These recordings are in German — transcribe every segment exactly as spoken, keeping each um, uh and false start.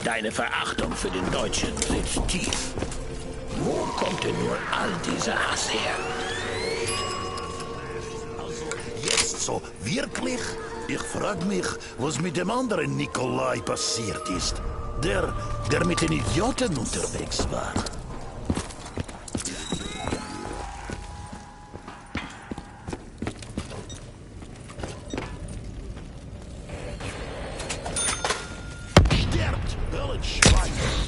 Deine Verachtung für den Deutschen sitzt tief. Wo kommt denn nur all dieser Hass her? Also, jetzt so wirklich? Ich frag mich, was mit dem anderen Nikolai passiert ist. Der, der mit den Idioten unterwegs war. Sterbt, Höllenschwein!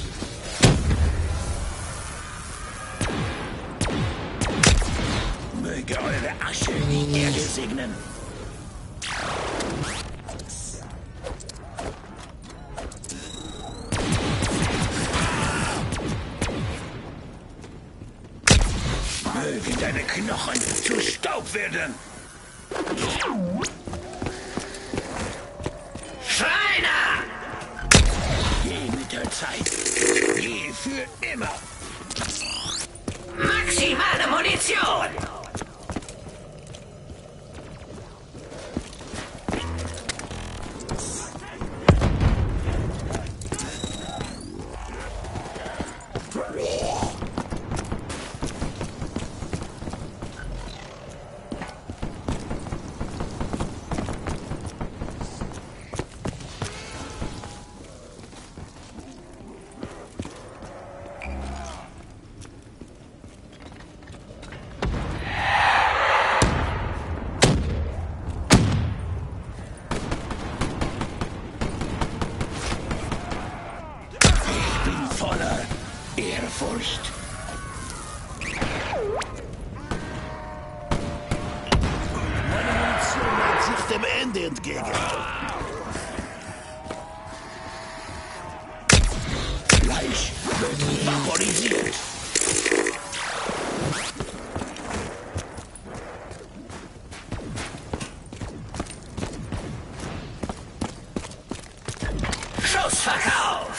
Möge eure Asche die Erde segnen. Mögen deine Knochen zu Staub werden. Schreiner! Geh mit der Zeit. Geh für immer. Maximale Munition! Voller Ehrfurcht. Meine Munition neigt sich dem Ende entgegen. Fleisch wird vaporisiert. Schussverkauf!